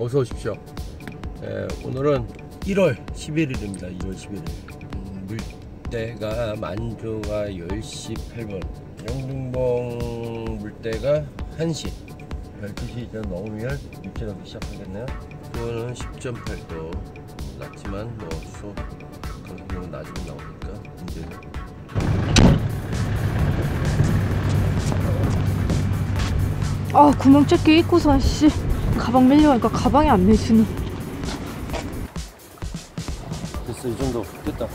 어서 오십시오. 오늘은 1월 11일입니다. 2월 11일. 물때가 만조가 10시 8분, 영등봉 물때가 1시. 12시 이제 넘으면 입질하기 시작하겠네요. 이거는 10.8도 낮지만 뭐 수소 그런 경우는 나중에 나오니까 문제는. 아, 구멍짝기 입고서 씨 가방 밀려가니까 가방이 안 내지는. 됐어, 이 정도 됐다.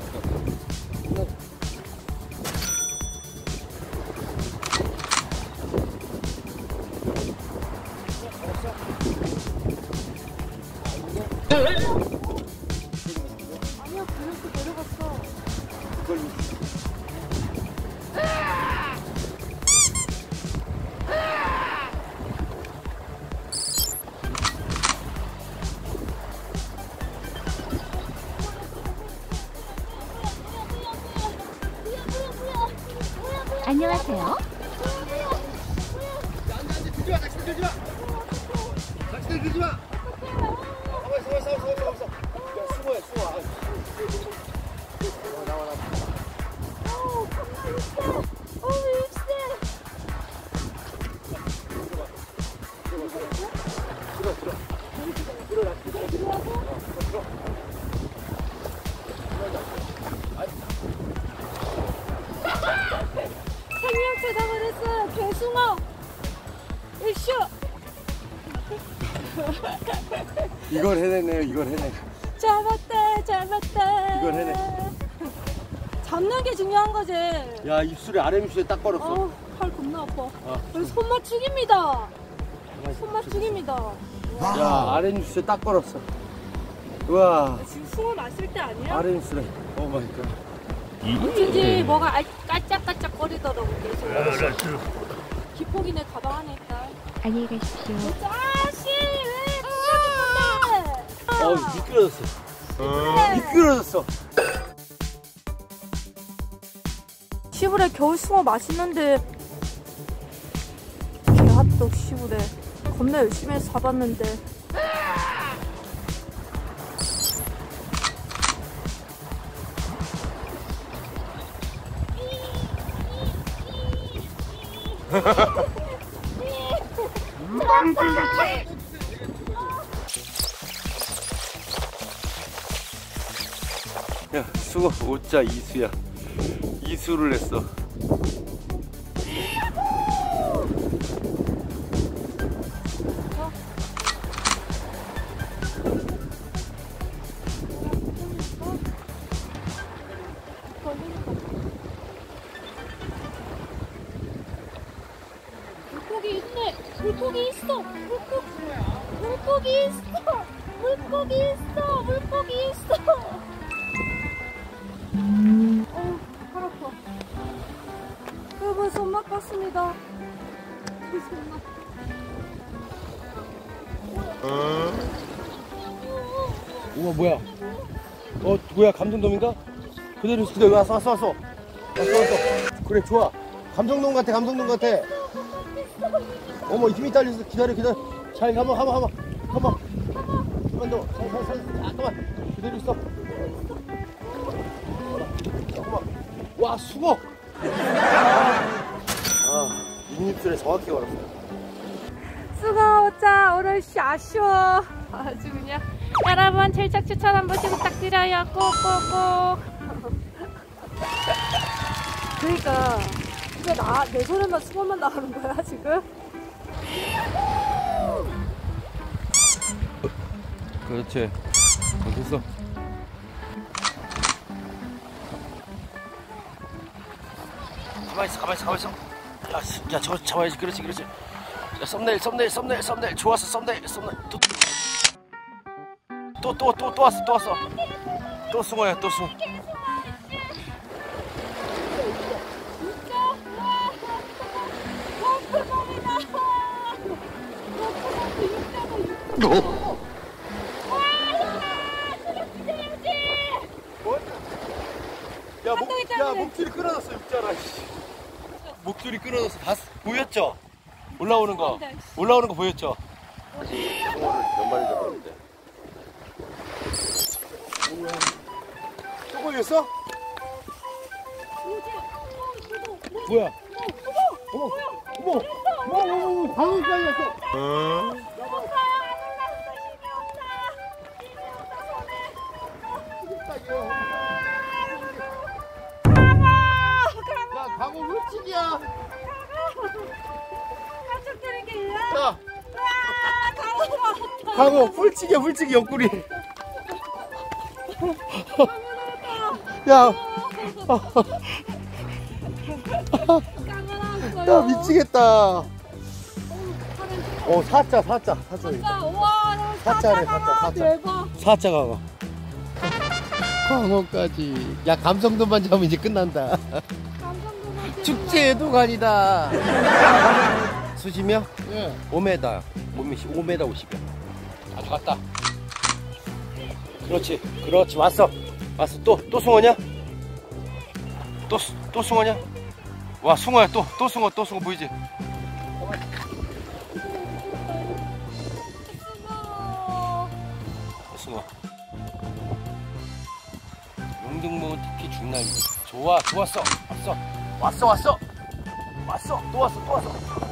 아니야, 그래서 내려갔어. 안녕하세요. 낚시들 들지 마! 가만히 있어. 야, 숨어야, 숨어. 나와. 어우, 겁나 있어. 어우, 입새. 생명체 잡아냈어요. 개숭어. 이슈. 이걸 해내네요, 이걸 해내. 잡았다. 이걸 해내. 잡는 게 중요한 거지. 야, 입술에 아랫입술에 딱 걸었어. 어우, 팔 겁나 아파. 여기 손맛죽입니다. 손맛죽입니다. 야, 아랫입술에 딱 걸었어. 우와, 지금 숭어 마실 때 아니야? 아랫입술에. 오 마이 갓. 어쩐지 뭐가 깔짝깔짝 거리더라고 계속. 기폭이 내 가방 안에 있다. 안녕히 가십시오. 짜씨 왜 진짜 어우, 미끄러졌어. 미끄러졌어. 시부레 겨울 숭어 맛있는데 개핫떡 시부레 겁나 열심히 해서 잡았는데. 야, 숭어 5자 이수야. 이수를 했어. 물고기 있네. 물고기 있어. 물고기 있어. 팔 아파. 여러분, 손맛 봤습니다. 손맛. 우와, 뭐야? 뭐야, 감정돔인가? 그대로 왔어. 그래, 좋아. 감정돔 같아. 어머, 힘이 딸려서 기다려. 잘 가만. 잠깐만 더. 잠깐만. 그대로 있어. 잠깐만. 와, 숭어. 입술에 정확히 걸었어. 숭어 오자 오늘 아쉬워. 아주 그냥. 여러분 절작 추천 한 번씩 부탁드려요. 꼭꼭꼭. 그러니까 이제 내 손에만 숭어만 나가는 거야 지금? 그렇지. 됐어. 가만히 있어. 야, 저거 잡아야지. 그렇지. 야, 썸네일. 좋았어, 썸네일. 또 왔어. 또 숭어야, 또 숭어. 야, 목줄이 끊어졌어, 육자라. 목줄이 끊어졌어. 보였죠? 올라오는 거 보였죠? 오늘 몇 마리 잡았는데? 또 걸렸어? 뭐야? 어머, 방금 걸렸어. 야, 광어 훌치기야. 가족들은 게 일러. 야, 강어. 광어 훌치기야, 훌치기 옆구리. 야, 야 미치겠다. 사자. 우와, 사자래, 사자 사자. 대박. 사자 광어. 광어까지. 야, 감성도만 잡으면 이제 끝난다. 축제에도 간이다. 수심이요? 예. 5m 50이야. 아주 갔다. 그렇지. 왔어. 또 숭어냐? 또 숭어냐? 와, 숭어야. 또 숭어 보이지? 숭어. 용등모 특히 중날. 좋았어. 왔어. 또 왔어.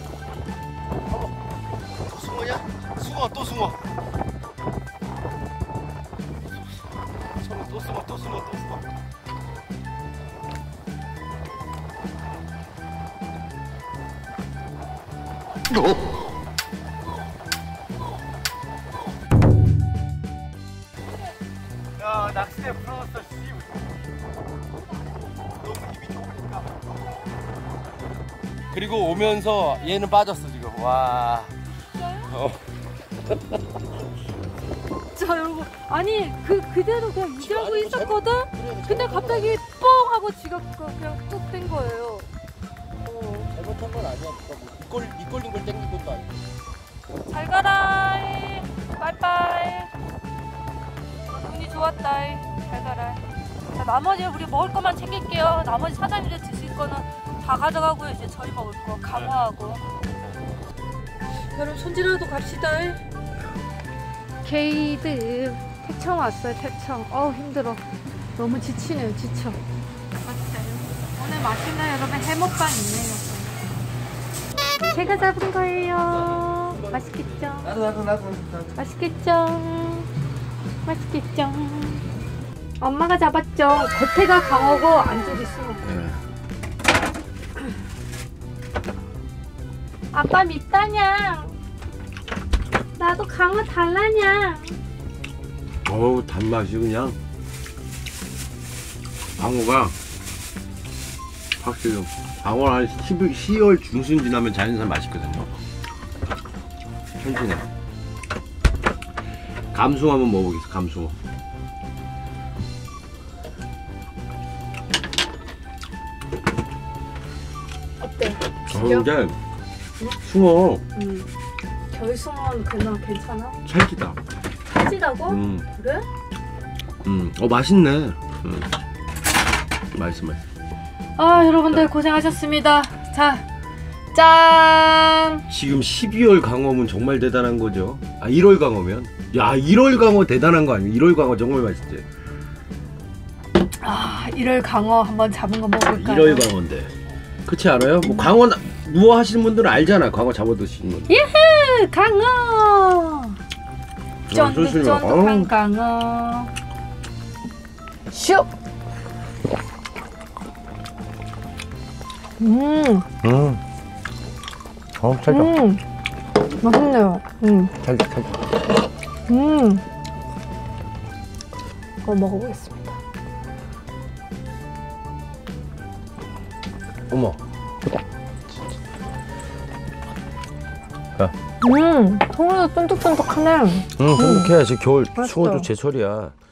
또 숭어냐? 또 숭어. 또 숭어. 야, 낚시대 풀어놨어. 너무 힘이 좋으니까. 그리고 오면서 얘는 빠졌어 지금. 와. 자, 여러분. 아니, 그대로 그냥 유지하고 있었거든? 근데 갑자기 뽕! 하고 지가 그냥 뚝 뗀 거예요. 잘못한 건 아니야. 미끌린 걸 땡긴 것도 아니고. 잘 가라. 빠이빠이. 운이 좋았다. 잘 가라. 자, 나머지 우리 먹을 것만 챙길게요. 나머지 사장님들 드실 거는 다 가져가고요. 이제 저희 먹을 거 강화하고. 여러분 손질하러 갑시다. 게이드 태청 왔어요. 태청. 힘들어. 너무 지치네요. 지쳐. 오늘 맛있는 여러분 해먹방 있네요. 제가 잡은 거예요. 맛있겠죠? 나도. 맛있겠죠? 엄마가 잡았죠. 겉에가 강어고 안쪽이 숭어. 아빠 밉다냐? 나도 강어 달라냐? 어우, 단맛이 그냥. 방어가 확실히 방어 한 10월 중순 지나면 자연산 맛있거든요. 현진해. 감숭어 한번 먹어보겠어. 감숭어. 어때? 근데 숭어 겨울숭어는 그냥 괜찮아? 찰지다. 찰지다고? 그래? 맛있네. 맛있어. 여러분들 고생하셨습니다. 자, 짠! 지금 12월 강어면 정말 대단한 거죠. 1월 강어면? 야, 1월 강어 대단한 거 아니야? 1월 강어 정말 맛있지. 1월 강어 한번 잡은 거 먹을까요? 1월 강어인데. 그렇지 않아요? 뭐 강어 뭐 하시는 분들은 알잖아. 강어 잡아 드시는 분. 예흐! 강어! 쫀득쫀득한 강어. 슉! 찰져. 맛있네요. 찰져. 먹어보겠습니다. 어머. 통으로 쫀득쫀득하네. 쫀득해. 지금 겨울 맛있어. 숭어도 제철이야.